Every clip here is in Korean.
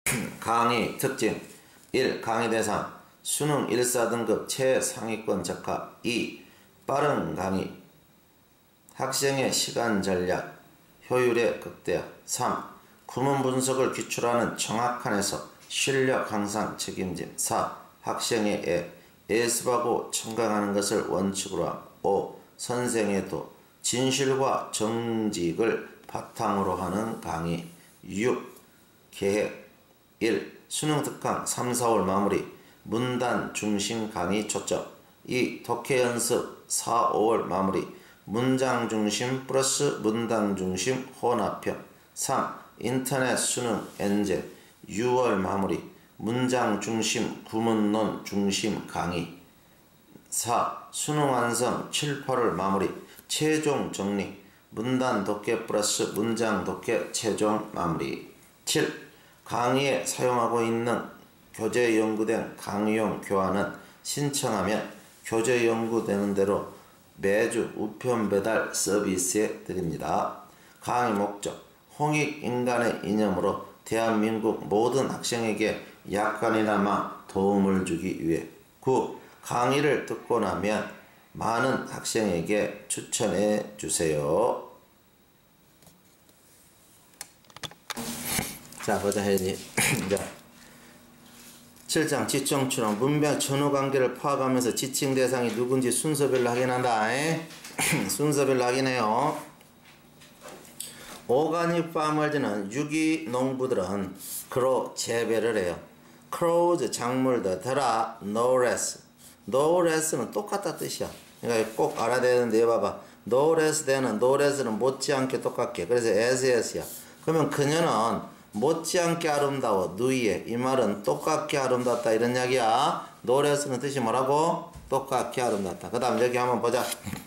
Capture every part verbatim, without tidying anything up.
강의 특징 일. 강의 대상 수능 일, 사 등급 최상위권 적합. 이. 빠른 강의 학생의 시간 전략 효율의 극대화. 삼. 구문 분석을 기초로 하는 정확한 해석 실력 향상 책임짐. 사. 학생의 애 예습하고 청강하는 것을 원칙으로 함. 오. 선생의 도 진실과 정직을 바탕으로 하는 강의. 육. 계획 일. 수능 특강 삼, 사월 마무리 문단 중심 강의 초점. 이. 독해 연습 사, 오월 마무리 문장 중심 플러스 문단 중심 혼합형. 삼. 인터넷 수능 엔젤 유월 마무리 문장 중심 구문론 중심 강의. 사. 수능 완성 칠, 팔월 마무리 최종 정리 문단 독해 플러스 문장 독해 최종 마무리. 칠. 강의에 사용하고 있는 교재 연구된 강의용 교환은 신청하면 교재 연구되는 대로 매주 우편 배달 서비스해 드립니다. 강의 목적 홍익인간의 이념으로 대한민국 모든 학생에게 약간이나마 도움을 주기 위해. 구. 강의를 듣고 나면 많은 학생에게 추천해 주세요. 자, 보자 해야지. 칠 장 지청추론 문맥 전후관계를 파악하면서 지칭 대상이 누군지 순서별로 확인한다. 순서별로 확인해요. 오가닉 파머즈는 유기농부들은 그로 재배를 해요. 크로우즈 작물들 더라 no less. no less는 똑같다 뜻이야. 그러니까 꼭 알아야 되는데 봐봐. no less 되는 no less는 못지않게 똑같게. 그래서 as as야. 그러면 그녀는 못지않게 아름다워 누이에 이 말은 똑같게 아름답다 이런 이야기야. no less는 뜻이 뭐라고? 똑같게 아름답다. 그 다음 여기 한번 보자.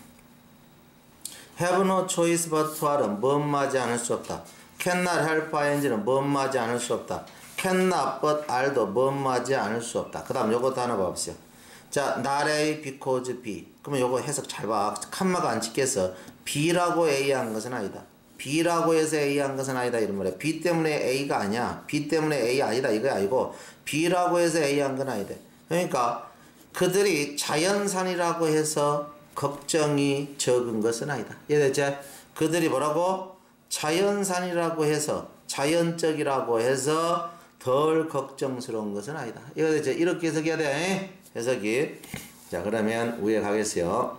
have no choice but to 는 뭐맞지 않을 수 없다. cannot help ing는 뭐맞지 않을 수 없다. cannot but r도 뭐맞지 않을 수 없다. 그 다음 요것도 하나 봐보세요. 자, not A because B. 그러면 요거 해석 잘 봐. 칸마가 안 찍겠어. B라고 A 한 것은 아니다. B라고 해서 A 한 것은 아니다 이런 말이야. B 때문에 A가 아니야. B 때문에 A 아니다 이거 아니고 B라고 해서 A 한 건 아니다. 그러니까 그들이 자연산이라고 해서 걱정이 적은 것은 아니다. 이해됐지? 그들이 뭐라고? 자연산이라고 해서 자연적이라고 해서 덜 걱정스러운 것은 아니다. 이해됐지? 이렇게 해석해야 돼. 해석이. 자, 그러면 위에 가겠어요.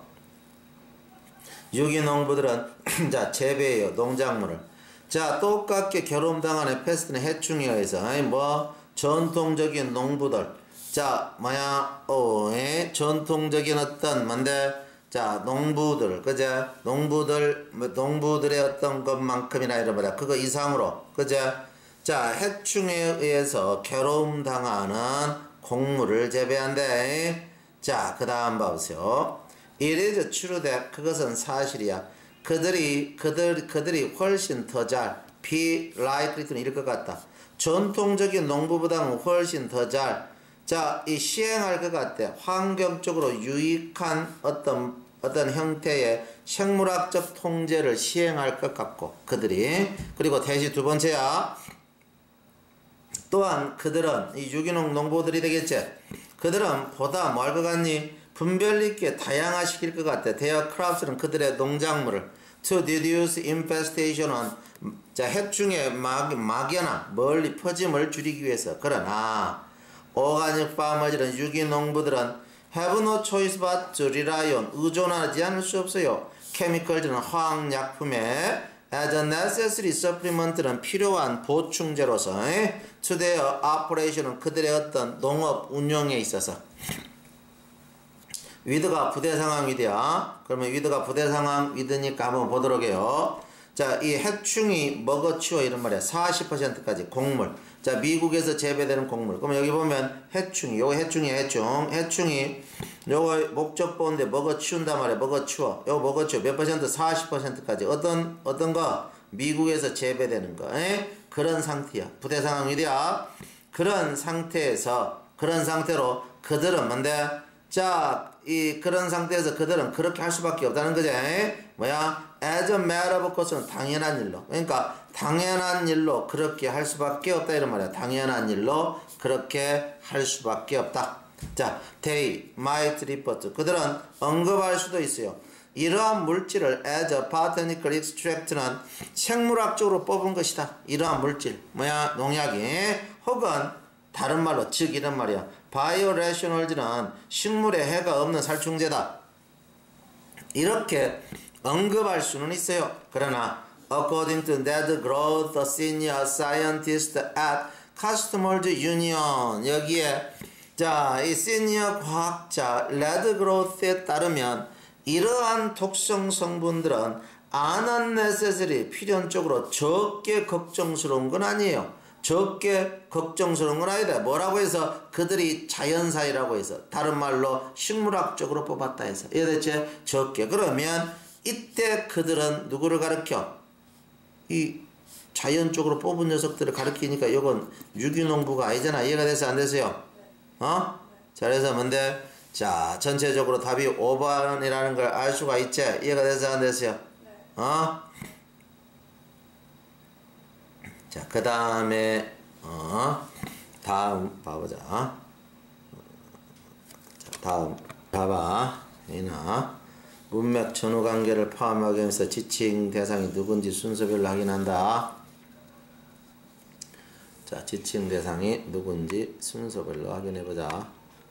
유기농부들은 자 재배해요. 농작물을. 자, 똑같게 결혼당한 패스트는 해충에 의해서 아니 뭐 전통적인 농부들. 자, 뭐야? 어, 에? 전통적인 어떤 뭔데? 자, 농부들, 그제? 농부들, 농부들의 어떤 것만큼이나 이런 거다. 그거 이상으로, 그제? 자, 해충에 의해서 괴로움당하는 곡물을 재배한대. 자, 그 다음 봐보세요. It is true that 그것은 사실이야. 그들이, 그들, 그들이 훨씬 더 잘, be likely to 이럴 것 같다. 전통적인 농부보다는 훨씬 더 잘, 자, 이 시행할 것 같아. 환경적으로 유익한 어떤, 어떤 형태의 생물학적 통제를 시행할 것 같고, 그들이. 그리고 대시 두 번째야. 또한 그들은, 이 유기농 농부들이 되겠지. 그들은 보다 뭐 할 것 같니? 분별 있게 다양화시킬 것 같아. Their crops는 그들의 농작물을. To reduce infestation은, 자, 해충의 막, 막연한 멀리 퍼짐을 줄이기 위해서. 그러나, 오가닉 파머즈는 유기농부들은 have no choice but to rely on 의존하지 않을 수 없어요. chemical즈는 화학약품에 as a necessary supplement는 필요한 보충제로서 to their operation은 그들의 어떤 농업 운영에 있어서. 위드가 부대상황 위드야. 그러면 위드가 부대상황 위드니까 한번 보도록 해요. 자, 이 해충이 먹어치워 이런 말이야. 사십 퍼센트까지 곡물. 자, 미국에서 재배되는 곡물. 그러면 여기 보면 해충이, 요거 해충이 해충. 해충이 요거 목적보인데 먹어치운단 말이야. 먹어치워. 요거 먹어치워. 몇 퍼센트? 사십 퍼센트까지. 어떤, 어떤 거? 미국에서 재배되는 거. 에? 그런 상태야. 부대상황 위드야. 그런 상태에서, 그런 상태로 그들은 뭔데? 자, 이 그런 상태에서 그들은 그렇게 할 수밖에 없다는 거지. 뭐야? as a matter of course는 당연한 일로. 그러니까 당연한 일로 그렇게 할 수밖에 없다 이런 말이야. 당연한 일로 그렇게 할 수밖에 없다. 자, they might refer to. 그들은 언급할 수도 있어요. 이러한 물질을 as a botanical extract는 생물학적으로 뽑은 것이다. 이러한 물질 뭐야? 농약이. 혹은 다른 말로 즉 이런 말이야. 바이오레셔널즈는 식물에 해가 없는 살충제다. 이렇게 언급할 수는 있어요. 그러나 according to Ned Groth, the senior scientist at Customers Union, 여기에 자, 이 시니어 과학자 레드 그로스에 따르면 이러한 독성 성분들은 unnecessary 필연적으로 적게 걱정스러운 건 아니에요. 적게 걱정스러운 건 아니다. 뭐라고 해서 그들이 자연사이라고 해서 다른 말로 식물학적으로 뽑았다 해서 이해됐지? 적게. 그러면 이때 그들은 누구를 가르쳐? 이 자연적으로 뽑은 녀석들을 가르치니까 이건 유기농부가 아니잖아. 이해가 돼서 안 되세요? 어? 자, 그래서 뭔데? 자, 전체적으로 답이 오 번이라는 걸 알 수가 있지? 이해가 돼서 안 됐어요? 어? 자, 그 다음에, 어? 다음, 봐보자. 자, 다음, 봐봐. 이나. 문맥 전후 관계를 포함하기 위해서 지칭 대상이 누군지 순서별로 확인한다. 자, 지칭 대상이 누군지 순서별로 확인해보자.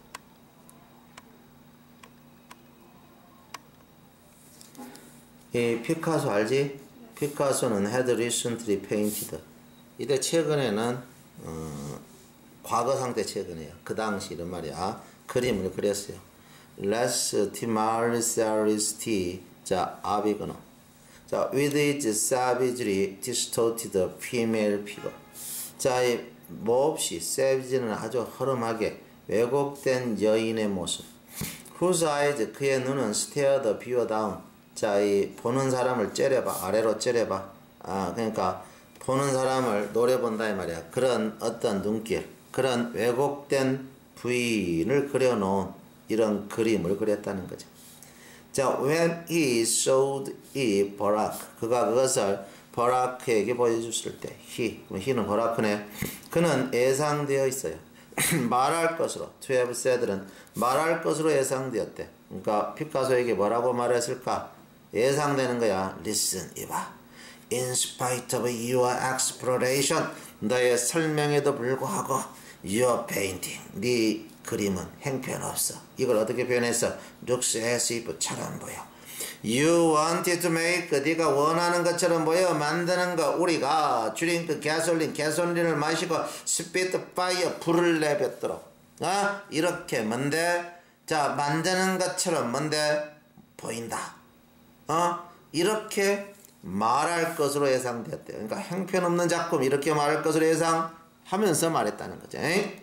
이 피카소 알지? 피카소는 had recently painted. 이때 최근에는 어, 과거 상태 최근이에요. 그 당시 이런 말이야. 그림을 그렸어요. Les Timalisaris 자, 아비그노. 자, with its savagely distorted female figure. 자, 이 몹시 savage는 아주 허름하게 왜곡된 여인의 모습. Whose eyes 그의 눈은 stared 비워 down. 자, 이 보는 사람을 째려봐. 아래로 째려봐. 아, 그러니까 보는 사람을 노려본다 이 말이야. 그런 어떤 눈길, 그런 왜곡된 부인을 그려놓은 이런 그림을 그렸다는 거죠. 자, when he showed it Barak, 그가 그것을 버라크에게 보여줬을 때, he, he는 버라크네. 그는 예상되어 있어요. 말할 것으로, to have said는 말할 것으로 예상되었대. 그러니까 피카소에게 뭐라고 말했을까? 예상되는 거야. Listen, 이봐. In spite of your exploration, 너의 설명에도 불구하고 your painting, 네 그림은 형편없어. 이걸 어떻게 표현했어? Looks as if 처럼 보여. You wanted to make, 네가 원하는 것처럼 보여 만드는 거. 우리가 drink gasoline, 가솔린을 마시고 spit fire, 불을 내뱉도록. 아, 이렇게 뭔데? 자, 만드는 것처럼 뭔데? 보인다. 어? 이렇게 말할 것으로 예상되었대. 그러니까 형편없는 작품 이렇게 말할 것으로 예상하면서 말했다는 거죠.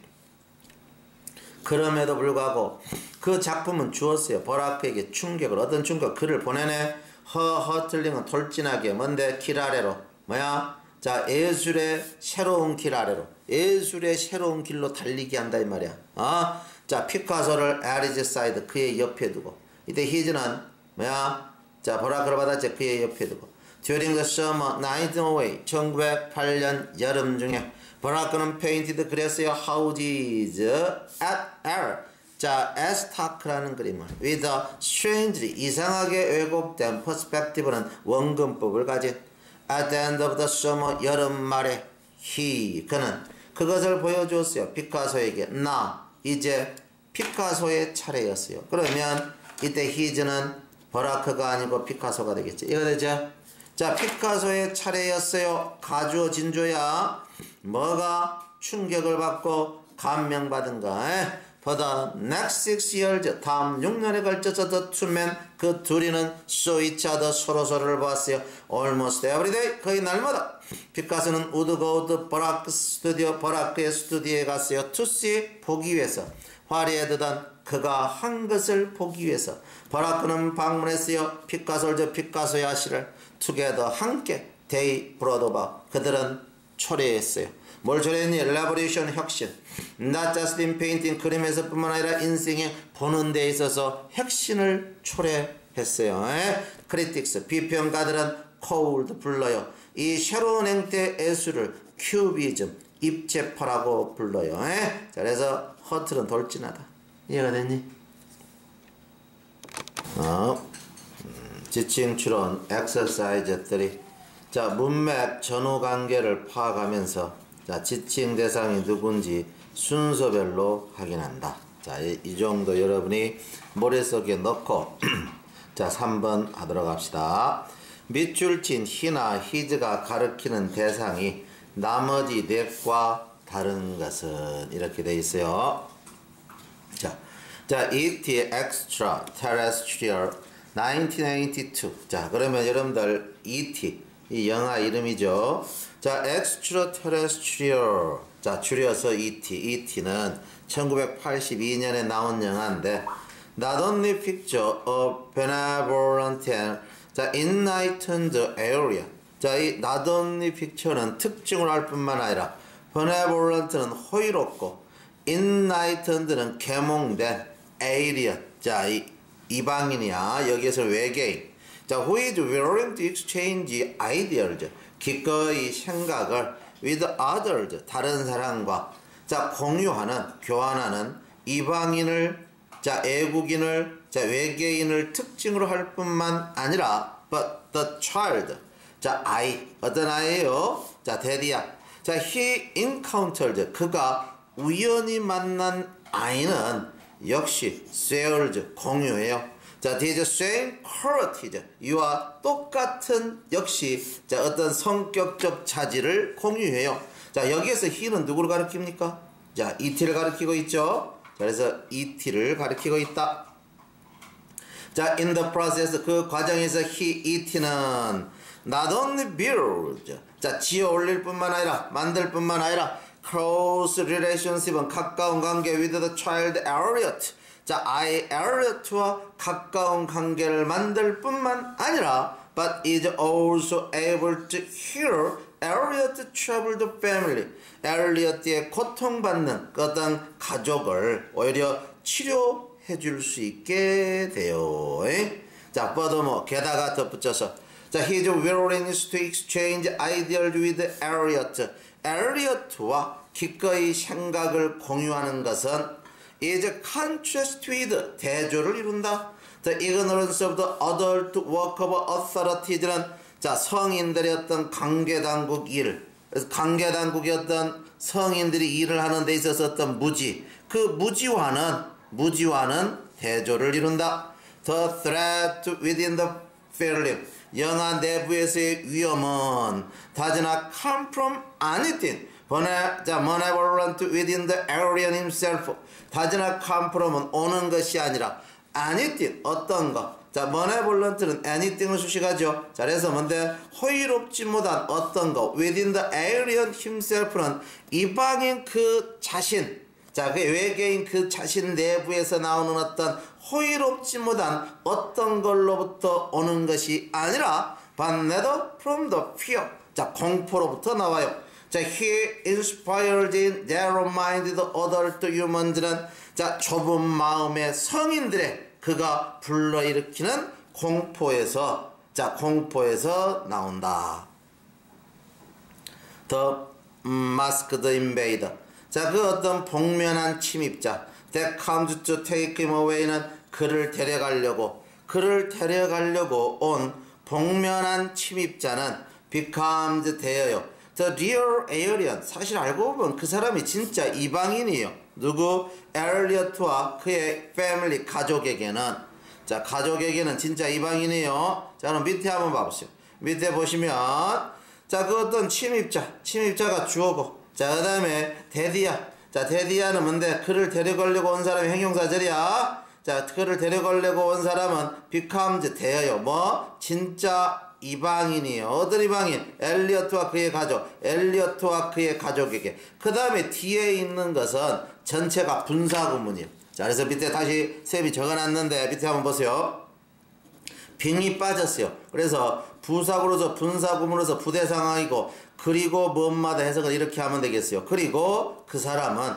그럼에도 불구하고 그 작품은 주었어요. 버라크에게 충격을. 어떤 충격? 그를 보내네. 허, 허틀링은 돌진하게 뭔데? 길 아래로. 뭐야? 자, 예술의 새로운 길 아래로. 예술의 새로운 길로 달리게 한다 이 말이야. 어? 자, 피카소를 에리즈 사이드 그의 옆에 두고. 이때 히즈는 뭐야? 자, 버라크를 받았지. 그의 옆에 두고. During the summer night away, 천구백팔 년 여름 중에 버라크는 페인티드 그렸어요. houses at air. 자, 에스타크라는 그림을 with a strangely 이상하게 왜곡된 perspective는 원근법을 가진 at the end of the summer 여름 말에 he 그는 그것을 보여주었어요. 피카소에게. 나 이제 피카소의 차례였어요. 그러면 이때 he's는 버라크가 아니고 피카소가 되겠지. 이거 되죠? 자, 피카소의 차례였어요. 가주어 진주야. 뭐가 충격을 받고 감명받은가? For the next six years, 다음 육 년에 걸쳐서 the two men, 그 둘이는 saw each other, 서로서로를 보았어요. Almost every day, 거의 날마다. 피카소는 would go to 버라크 스튜디오, 버라크의 스튜디오에 갔어요. To see, 보기 위해서. 화려했던 그가 한 것을 보기 위해서. 버라크는 방문했어요. 피카소를 피카소의 아시를 together 함께 they brought about 그들은 초래했어요. 뭘 초래했니? Revolution 혁신. Not just in painting 그림에서 뿐만 아니라 인생에 보는 데 있어서 혁신을 초래했어요. 에? Critics 비평가들은 cold 불러요. 이 새로운 행태 애수를 큐비즘, 입체파라고 불러요. 에? 자, 그래서 허틀은 돌진하다. 이해가 됐니? 어, 음, 지칭 추론 엑서사이즈 삼. 자, 문맥 전후 관계를 파악하면서 자, 지칭 대상이 누군지 순서별로 확인한다. 자, 이, 이 정도 여러분이 머릿속에 넣고 자, 삼 번 하도록 합시다. 밑줄 친 히나 히즈가 가리키는 대상이 나머지 넷과 다른 것은 이렇게 돼 있어요. 자, 자, 이티 Extraterrestrial 천구백팔십이. 자, 그러면 여러분들 이티 이 영화 이름이죠. 자, Extraterrestrial. 자, 줄여서 이티. 이티는 천구백팔십이 년에 나온 영화인데 Not only picture a benevolent and 자, enlightened area. 자, 이 not only picture는 특징을 할 뿐만 아니라 benevolent는 호의롭고 enlightened는 계몽된 area. 자, 이 이방인이야. 여기에서 외계인. 자, who is willing to exchange ideas. 기꺼이 생각을 with others. 다른 사람과 자, 공유하는, 교환하는 이방인을 자, 애국인을, 자, 외계인을 특징으로 할 뿐만 아니라, but the child. 자, 아이. 어떤 아이예요? 자, 데디야. 자, he encountered. 그가 우연히 만난 아이는 역시 shares. 공유해요. 자, these same qualities. 이와 똑같은 역시, 자, 어떤 성격적 차질을 공유해요. 자, 여기에서 he는 누구를 가리킵니까? 자, 이티를 가리키고 있죠? 그래서 이티를 가리키고 있다. 자, in the process 그 과정에서 he, 이티는 not only build 자, 지어 올릴 뿐만 아니라 만들 뿐만 아니라 close relationship은 가까운 관계 with the child Elliot 자, 아이 Elliot와 가까운 관계를 만들 뿐만 아니라 but is also able to heal Elliot's troubled family 엘리엇의 고통받는 어떤 가족을 오히려 치료해 줄 수 있게 돼요. 에? 자, furthermore, 게다가 덧붙여서 자, his willingness to exchange ideas with Elliot 엘리엇과 기꺼이 생각을 공유하는 것은 is contrast with 대조를 이룬다. The ignorance of the adult work of authorities는 자, 성인들의 어떤 관계당국 일 관계당국의 어떤 성인들이 일을 하는 데 있어서 어떤 무지 그 무지와는 무지와는 대조를 이룬다. The threat within the family 영아 내부에서의 위험은 does not come from anything malevolent within the alien himself does not come from은 오는 것이 아니라 anything 어떤 것 자, malevolent는 anything을 수식하죠. 자, 그래서 뭔데 호의롭지 못한 어떤 것 within the alien himself는 이방인 그 자신 자, 그 외계인 그 자신 내부에서 나오는 어떤 호의롭지 못한 어떤 걸로부터 오는 것이 아니라 but neither from the fear 자, 공포로부터 나와요. 자, he inspired in narrow-minded adult humans 자, 좁은 마음의 성인들의 그가 불러일으키는 공포에서 자 공포에서 나온다. The masked invader 자 그 어떤 복면한 침입자 that comes to take him away는 그를 데려가려고 그를 데려가려고 온 복면한 침입자는 becomes 되어요. The real alien 사실 알고 보면 그 사람이 진짜 이방인이에요. 누구? 엘리엇과 그의 패밀리 가족에게는 자 가족에게는 진짜 이방인이에요. 자 그럼 밑에 한번 봐보세요. 밑에 보시면 자 그 어떤 침입자 침입자가 주어고 자 그 다음에 데디야 자 데디야는 뭔데 그를 데려가려고 온 사람이 형용사절이야. 자 그를 데려가려고 온 사람은 becomes 되어요. 뭐? 진짜 이방인이에요. 어떤 이방인? 엘리엇과 그의 가족. 엘리엇과 그의 가족에게. 그 다음에 뒤에 있는 것은 전체가 분사구문이에요. 자, 그래서 밑에 다시 쌤이 적어놨는데 밑에 한번 보세요. 빙이 빠졌어요. 그래서 부사구로서 분사구문으로서 부대 상황이고 그리고 무엇마다 해석을 이렇게 하면 되겠어요. 그리고 그 사람은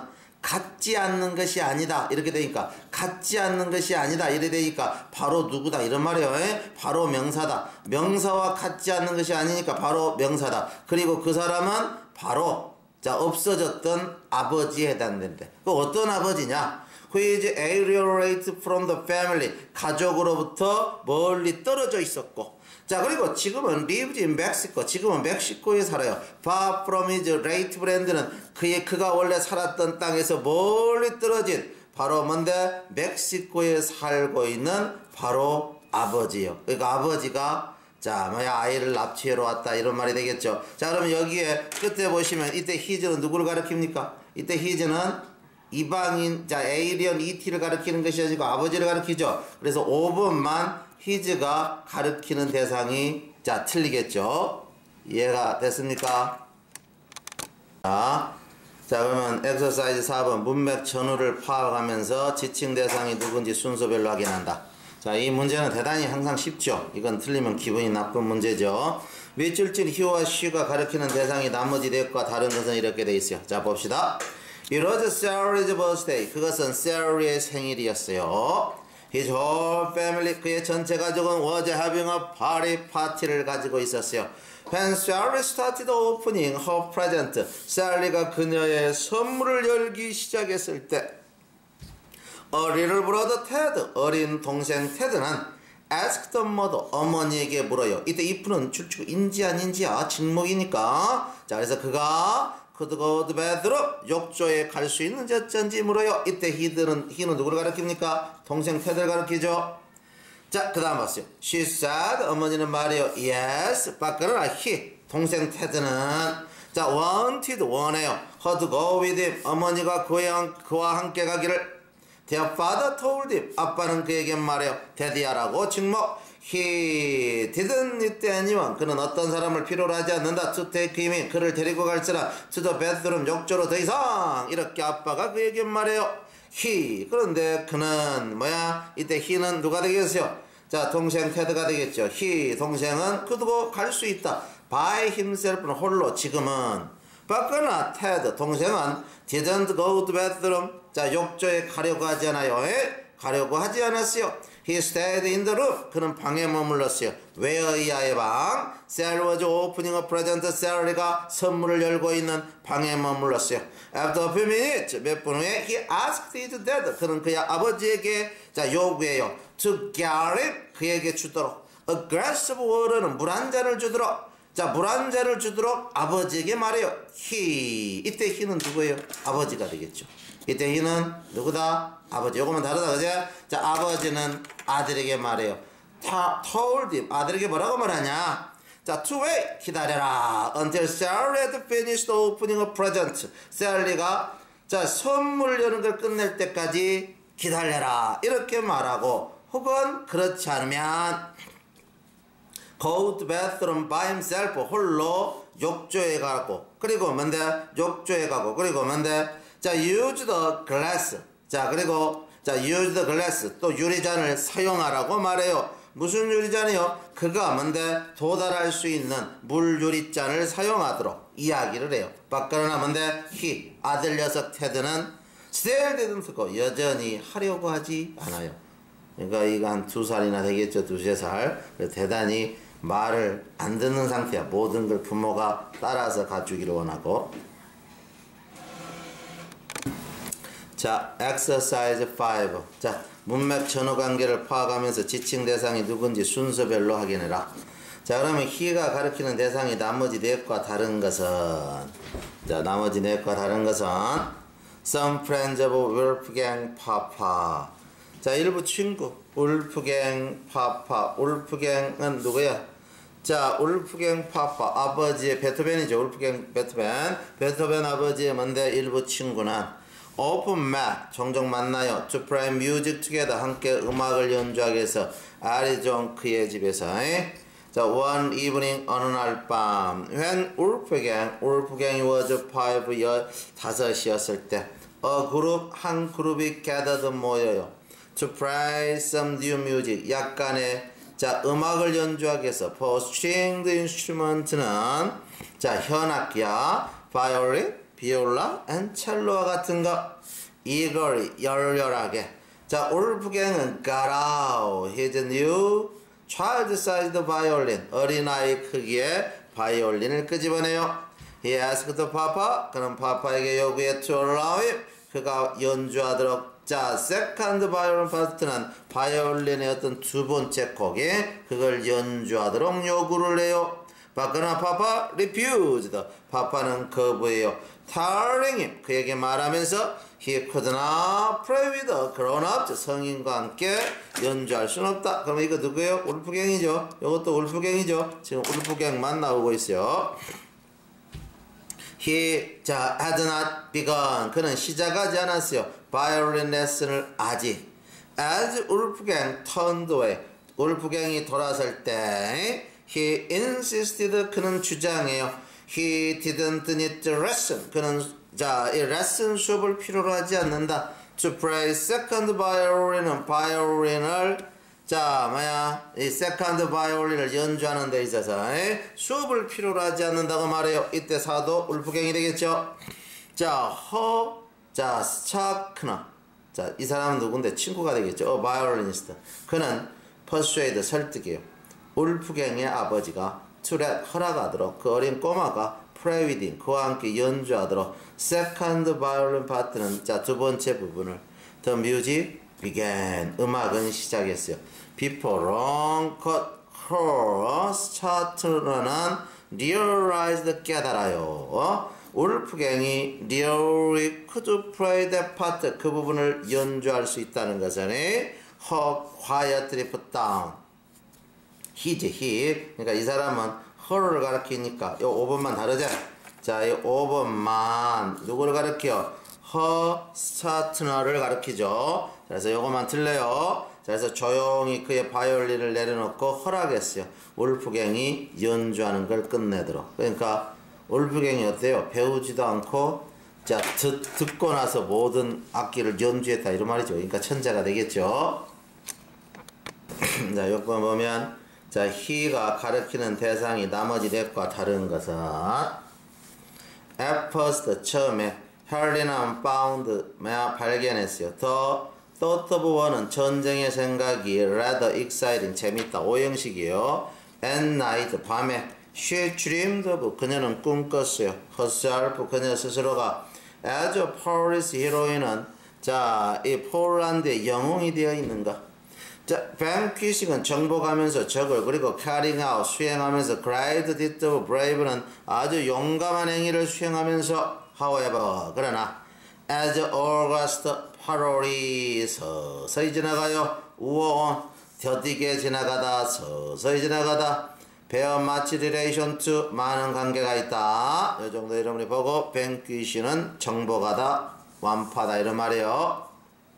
같지 않는 것이 아니다 이렇게 되니까 같지 않는 것이 아니다 이래 되니까 바로 누구다 이런 말이에요. 에? 바로 명사다. 명사와 같지 않는 것이 아니니까 바로 명사다. 그리고 그 사람은 바로 자 없어졌던 아버지에 해당된대. 그 어떤 아버지냐? who is alienated from the family 가족으로부터 멀리 떨어져 있었고 자 그리고 지금은 lives in Mexico 지금은 멕시코에 살아요. far from his native land는 그의 그가 원래 살았던 땅에서 멀리 떨어진 바로 뭔데 멕시코에 살고 있는 바로 아버지예요. 그러니까 아버지가 자 뭐야 아이를 납치하러 왔다 이런 말이 되겠죠. 자 그러면 여기에 끝에 보시면 이때 his는 누구를 가리킵니까? 이때 his는 이방인, 자, 에이리언 이티를 가리키는 것이 아니고 아버지를 가리키죠. 그래서 오 번만 his가 가리키는 대상이, 자, 틀리겠죠. 이해가 됐습니까? 자, 자, 그러면 엑서사이즈 사 번, 문맥 전후를 파악하면서 지칭 대상이 누군지 순서별로 확인한다. 자, 이 문제는 대단히 항상 쉽죠. 이건 틀리면 기분이 나쁜 문제죠. 밑줄진 he와 she가 가리키는 대상이 나머지 넷과 다른 것은 이렇게 돼 있어요. 자, 봅시다. It was Sarah's birthday. 그것은 Sarah의 생일이었어요. His whole family, 그의 전체 가족은 was having a party, 파티를 가지고 있었어요. When Sarah started opening her present, Sally가 그녀의 선물을 열기 시작했을 때 A little brother Ted, 어린 동생 테드는 asked the mother, 어머니에게 물어요. 이때 if는 출처 인지 아닌지야 직목이니까. 자 그래서 그가 could go to bathroom 욕조에 갈 수 있는지 어쩐지 물어요. 이때 he는, he는 누구를 가리킵니까? 동생 테드를 가리키죠. 자 그 다음 봤어요. She said 어머니는 말해요. Yes but 그러나 he 동생 테드는 자 wanted 원해요. her to go with him 어머니가 그와, 그와 함께 가기를 Their father told him 아빠는 그에게 말해요. 데디야라고 직목 He didn't need anyone 그는 어떤 사람을 필요로 하지 않는다. To take him in 그를 데리고 갈지라 to the bathroom 욕조로 더 이상 이렇게 아빠가 그에게 말해요. He 그런데 그는 뭐야 이때 he는 누가 되겠어요? 자 동생 테드가 되겠죠. he 동생은 그도 갈 수 있다. by himself는 홀로 지금은 그러나 테드 동생은 didn't go to bathroom 자 욕조에 가려고 하지 않아요. 에? 가려고 하지 않았어요. He stayed in the room. 그는 방에 머물렀어요. Where 이하의 방. Sally was opening a present. Sally가 선물을 열고 있는 방에 머물렀어요. After a few minutes, 몇 분 후에 he asked his dad. 그는 그의 아버지에게 자 요구해요. To get him. 그에게 주도록. A glass of water는 물 한 잔을 주도록. 자, 물 한 잔을 주도록 아버지에게 말해요. he. 이때 he는 누구예요? 아버지가 되겠죠. 이때 he는 누구다? 아버지. 요거만 다르다, 그제? 자, 아버지는 아들에게 말해요. 타, told him. 아들에게 뭐라고 말하냐? 자, to wait. 기다려라. Until Sally had finished opening a present. 셀리가 자, 선물 여는 걸 끝낼 때까지 기다려라. 이렇게 말하고, 혹은 그렇지 않으면, go to bathroom by himself. 홀로 욕조에 가고, 그리고 뭔데? 욕조에 가고, 그리고 뭔데? 자, use the glass. 자, 그리고, 자, use the glass. 또 유리잔을 사용하라고 말해요. 무슨 유리잔이요? 그가 뭔데? 도달할 수 있는 물 유리잔을 사용하도록 이야기를 해요. 그러나 뭔데? he, 아들 녀석 테드는 still didn't go. 여전히 하려고 하지 않아요. 그러니까 이거 한 두 살이나 되겠죠. 두세 살. 대단히 말을 안 듣는 상태야. 모든 걸 부모가 따라서 가주기를 원하고. 자, exercise five. 자, 문맥 전후 관계를 파악하면서 지칭 대상이 누군지 순서별로 확인해라. 자, 그러면 he가 가리키는 대상이 나머지 넷과 다른 것은 자, 나머지 넷과 다른 것은 some friends of Wolfgang Papa. 자, 일부 친구 울프갱 파파. 울프갱은 누구야? 자, 울프갱 파파 아버지의 베토벤이죠. 울프갱 베토벤. 베토벤 아버지의 뭔데? 일부 친구는 often met 종종 만나요. to play music together 함께 음악을 연주하기 위해서 아리존 그의 집에서. 자, one evening 어느 날 밤 when 울프갱 울프갱이 was five 여 다섯이었을 때 a group 한 그룹이 gathered 모여요. to play some new music 약간의 자 음악을 연주하기 위해서 for stringed instrument는 자 현악기야 violin 비올라 and 첼로와 같은 거. eagerly, 열렬하게. 자, 울프갱은 got out his new child-sized violin, 어린아이 크기의 바이올린을 끄집어내요. He asked Papa, 그는 파파에게 요구해 to allow him, 그가 연주하도록. 자, second violin part는 바이올린의 어떤 두 번째 곡에 그걸 연주하도록 요구를 해요. 그러나 파파 refused, 파파는 거부해요. telling him, 그에게 말하면서 he could not play with a grown-up, 성인과 함께 연주할 수는 없다. 그럼 이거 누구예요? 울프갱이죠. 이것도 울프갱이죠. 지금 울프갱만 나오고 있어요. He, 자, had not begun. 그는 시작하지 않았어요. 바이올린 레슨을 아직. As 울프갱 turned away. 울프갱이 돌아설 때 he insisted, 그는 주장해요. He didn't need the lesson. 그는 자, 이 레슨 수업을 필요로 하지 않는다. To play second violin은 바이올린을 자, 뭐야, 이 세컨드 바이올린을 연주하는 데 있어서 에? 수업을 필요로 하지 않는다고 말해요. 이때 사도 울프갱이 되겠죠. 자, 허, 자, 스차크너. 자, 이 사람은 누군데? 친구가 되겠죠. 어, 바이올리니스트. 그는 퍼수에이드, 설득이에요. 울프갱의 아버지가 투렛, 허락하도록 그 어린 꼬마가 프레이딩, 그와 함께 연주하도록 세컨드 바이올린 파트는 자, 두 번째 부분을 The music began, 음악은 시작했어요. Before long cut her start는 realized, 깨달아요. 어? 울프갱이 really could play that part, 그 부분을 연주할 수 있다는 것은 her quietly put down. he지, he. 그러니까 이 사람은 her를 가리키니까 요 오 번만 다르죠? 자, 이 오 번만 누구를 가리켜요? her startner를 가리키죠. 그래서 요것만 틀려요. 그래서 조용히 그의 바이올린을 내려놓고 허락했어요. 울프갱이 연주하는 걸 끝내도록. 그러니까 울프갱이 어때요? 배우지도 않고 자, 듣, 듣고 나서 모든 악기를 연주했다 이런 말이죠. 그러니까 천재가 되겠죠. 자, 요거 보면 자, he가 가리키는 대상이 나머지 넷과 다른 것은 at first, 처음에 헬리나 found, 뭐야, 발견했어요. 더 thought of war는 전쟁의 생각이 rather exciting, 재밌다, 오형식이에요. at night, 밤에 she dreamed of, 그녀는 꿈꿨어요. herself, 그녀 스스로가 as a Polish heroine은 자, 이 폴란드의 영웅이 되어 있는가. 자, vanquishing은 정복하면서 적을, 그리고 carrying out, 수행하면서 great deed of brave는 아주 용감한 행위를 수행하면서 however, 그러나 as August 팔월이 서서히 지나가요. 우어온, 더디게 지나가다, 서서히 지나가다. bear much relation to, 많은 관계가 있다. 이 정도 여러분이 보고 vanquish는 정복하다, 완파다 이런 말이에요.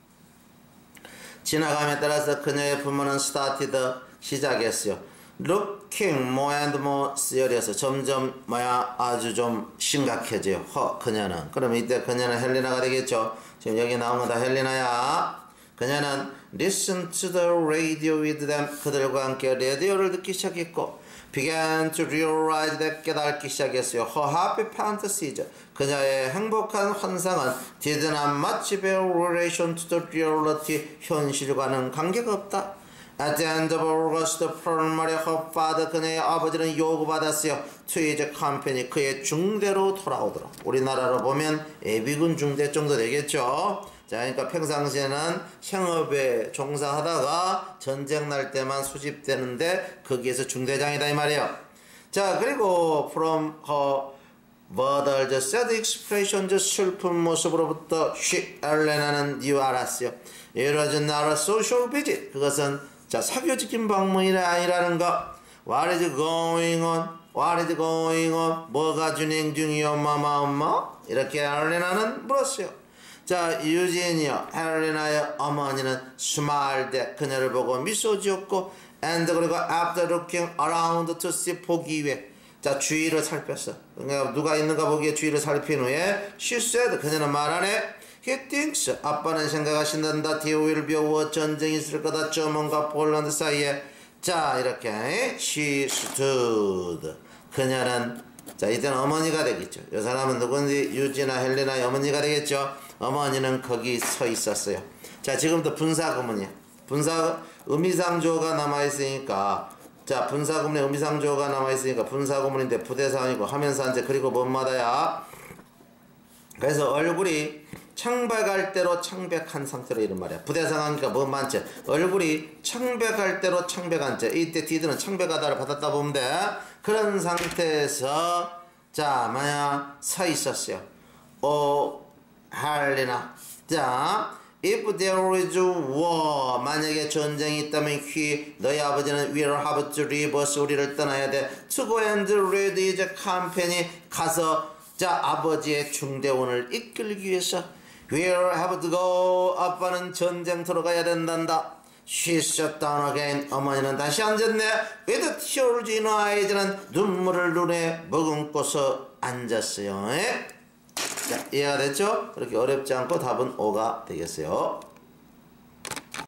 지나감에 따라서 그녀의 부모는 started, 시작했어요. looking more and more serious, 점점 뭐야 아주 좀 심각해져요. 허, 그녀는. 그럼 이때 그녀는 헬리나가 되겠죠. 지금 여기 나온 건 다 헬리나야. 그녀는 listen to the radio with them, 그들과 함께 라디오를 듣기 시작했고 began to realize that, 깨닫기 시작했어요. Her happy fantasies, 그녀의 행복한 환상은 did not much bear relation to the reality, 현실과는 관계가 없다. At the end of August, 팔월 말에 her father, 그녀의 아버지는 요구받았어요. to his company, 그의 중대로 돌아오도록. 우리나라로 보면 예비군 중대 정도 되겠죠. 자, 그러니까 평상시에는 형업에 종사하다가 전쟁 날 때만 수집되는데 거기에서 중대장이다 이 말이에요. 자, 그리고 from her mother's sad expression, 슬픈 모습으로부터 she, 엘레나는 이유 알았어요. It was not a social visit, 그것은 자, 사교적인 방문이 아니라는 거. What is going on? What is going on? 뭐가 진행 중이요, 마마 엄마? 이렇게 엘레나는 물었어요. 자, 유진이요, 헬리나의 어머니는 스마일대, 그녀를 보고 미소 지었고, and 그리고 after looking around to see, 보기 위해, 자, 주위를 살폈어. 그러니까 누가 있는가 보기에 주위를 살핀 후에 she said, 그녀는 말하네. He thinks, 아빠는 생각하신단다. There will be a war, 전쟁이 있을 거다. 저먼과 폴란드 사이에. 자, 이렇게 she stood, 그녀는 자, 이때는 어머니가 되겠죠. 이 사람은 누군지 유지나 헬레나의 어머니가 되겠죠. 어머니는 거기 서 있었어요. 자, 지금부터 분사구문이야. 분사 의미상조가 남아있으니까, 자, 분사구문에 의미상조가 남아있으니까 분사구문인데 부대상이고 하면서 한제 그리고 뭔마다야. 그래서 얼굴이 청백할 대로 청백한 상태로 이런 말이야. 부대상하니까 뭔 많지. 얼굴이 청백할 대로 청백한 채. 이때 디드는 청백하다를 받았다 보면 돼. 그런 상태에서 자, 만약 서 있었어요. 오 할리나. 자, if there is war, 만약에 전쟁이 있다면 he, 너희 아버지는 will have to leave us, 우리를 떠나야 돼. to go and lead his company, 가서 자, 아버지의 중대원을 이끌기 위해서 will have to go, 아빠는 전쟁터로 가야 된단다. She sat down again, 어머니는 다시 앉았네. with tears in her eyes는 눈물을 눈에 머금고서 앉았어요. 에? 자, 이해가 됐죠? 그렇게 어렵지 않고 답은 오가 되겠어요.